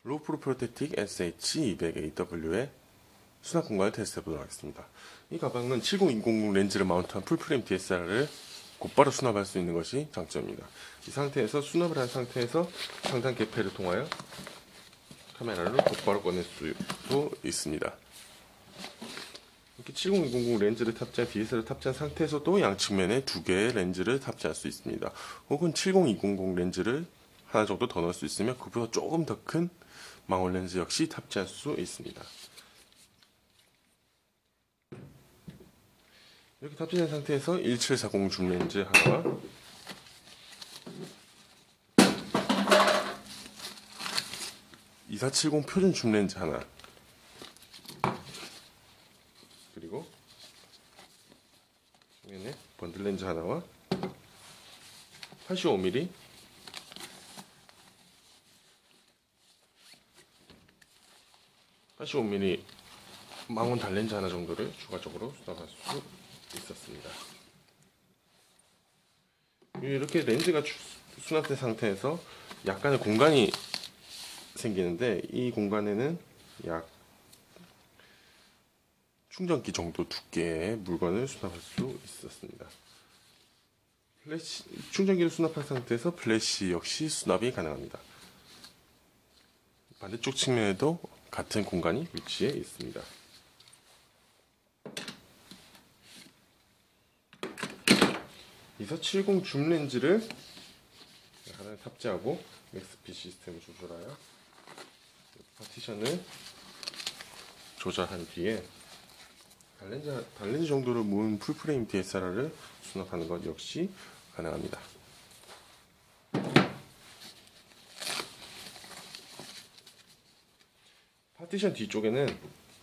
로우프로 프로테틱 SH200AW의 수납 공간을 테스트 해보도록 하겠습니다. 이 가방은 70200 렌즈를 마운트한 풀프레임 DSLR을 곧바로 수납할 수 있는 것이 장점입니다. 이 상태에서 수납을 한 상태에서 상단 개폐를 통하여 카메라를 곧바로 꺼낼 수도 있습니다. 이렇게 70200 렌즈를 탑재한 DSLR을 탑재한 상태에서도 양측면에 2개의 렌즈를 탑재할 수 있습니다. 혹은 70200 렌즈를 하나 정도 더 넣을 수 있으며 그보다 조금 더 큰 망원 렌즈 역시 탑재할 수 있습니다. 이렇게 탑재된 상태에서 1740 줌 렌즈 하나와 2470 표준 줌 렌즈 하나, 그리고 정면에 번들 렌즈 하나와 85mm 망원 달렌즈 하나 정도를 추가적으로 수납할 수 있었습니다. 이렇게 렌즈가 수납된 상태에서 약간의 공간이 생기는데, 이 공간에는 약 충전기 정도 두께의 물건을 수납할 수 있었습니다. 충전기를 수납한 상태에서 플래시 역시 수납이 가능합니다. 반대쪽 측면에도 같은 공간이 위치해 있습니다. (2470) 줌 렌즈를 하나 탑재하고 XP 시스템을 조절하여 파티션을 조절한 뒤에 달렌즈 정도를 모은 풀프레임 DSLR을 수납하는 것 역시 가능합니다. 파티션 뒤쪽에는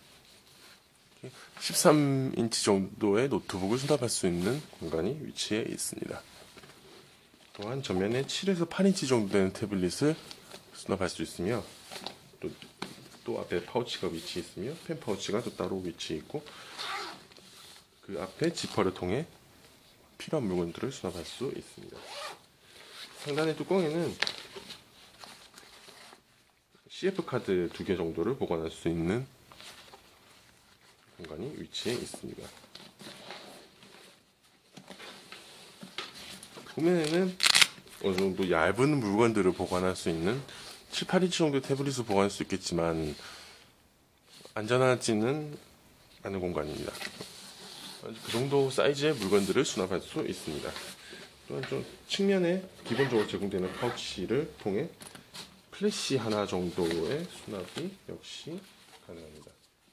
13인치 정도의 노트북을 수납할 수 있는 공간이 위치해 있습니다. 또한 전면에 7에서 8인치 정도 되는 태블릿을 수납할 수 있으며, 또 앞에 파우치가 위치해 있으며 펜 파우치가 또 따로 위치해 있고, 그 앞에 지퍼를 통해 필요한 물건들을 수납할 수 있습니다. 상단의 뚜껑에는 CF카드 2개 정도를 보관할 수 있는 공간이 위치해 있습니다. 후면에는 어느 정도 얇은 물건들을 보관할 수 있는 7, 8인치 정도의 태블릿을 보관할 수 있겠지만 안전하지는 않은 공간입니다. 그 정도 사이즈의 물건들을 수납할 수 있습니다. 또한 좀 측면에 기본적으로 제공되는 파우치를 통해 플래시 하나 정도의 수납이 역시 가능합니다.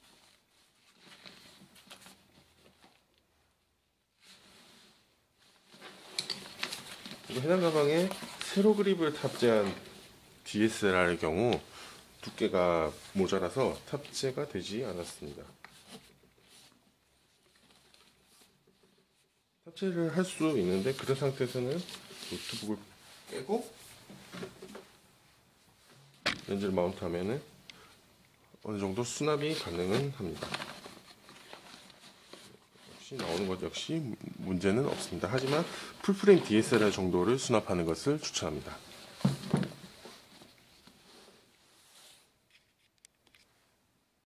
해당 가방에 세로 그립을 탑재한 DSLR의 경우 두께가 모자라서 탑재가 되지 않았습니다. 탑재를 할 수 있는데, 그런 상태에서는 노트북을 빼고 렌즈를 마운트하면 어느 정도 수납이 가능은 합니다. 역시 나오는 것 역시 문제는 없습니다. 하지만 풀프레임 DSLR 정도를 수납하는 것을 추천합니다.